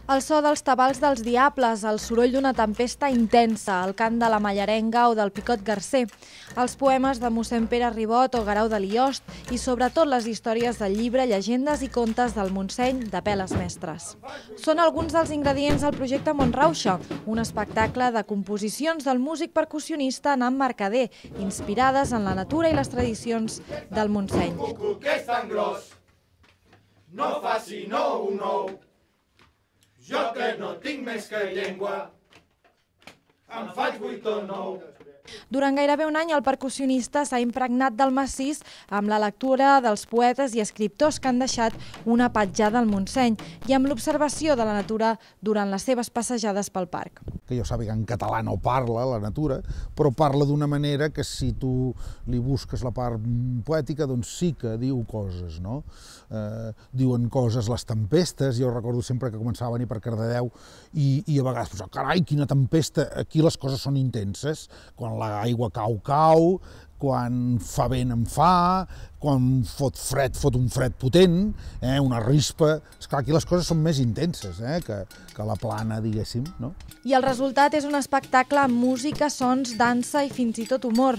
El so dels tabals dels diables, el soroll d'una tempesta intensa, el cant de la mallarenga o del picot garcer, els poemes de mossèn Pere Ribot o Guerau de Liost i sobretot les històries del llibre Llegendes i contes del Montseny de Peles Mestres. Són alguns dels ingredients del projecte Montrauxa, un espectacle de composicions del músic percussionista Nan Mercader, inspirades en la natura i les tradicions del Montseny. Cucut que és tan gros, no faci nou un ou. Jo que no tinc més que llengua, em faig 8 o 9. Durant gairebé un any, el percussionista s'ha impregnat del massís amb la lectura dels poetes i escriptors que han deixat una petjada al Montseny i amb l'observació de la natura durant les seves passejades pel parc. Que jo sàpiga, en català no parla la natura, però parla d'una manera que si tu li busques la part poètica, doncs sí que diu coses, no? Diuen coses les tempestes, jo recordo sempre que començava a venir per Cardedeu i a vegades pensava, carai, quina tempesta, aquí les coses són intenses, quan l'aigua cau, quan fa vent en fa, quan fot fred, fot un fred potent, una rispa. Esclar, aquí les coses són més intenses que la plana, diguéssim, no? I el resultat és un espectacle amb música, sons, dansa i fins i tot humor.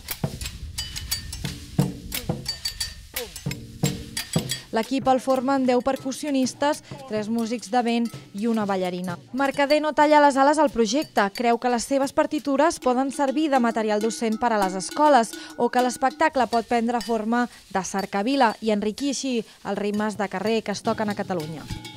L'equip el formen 10 percussionistes, 3 músics de vent i una ballarina. Mercader no talla les ales al projecte, creu que les seves partitures poden servir de material docent per a les escoles o que l'espectacle pot prendre forma de cercavila i enriquir així els ritmes de carrer que es toquen a Catalunya.